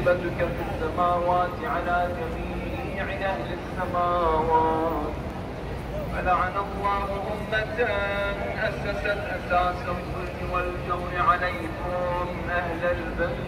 وهيبتك في السماوات على جميع أهل السماوات. فلعن الله أمة أسست أساس الظلم والجور عليكم أهل البيت.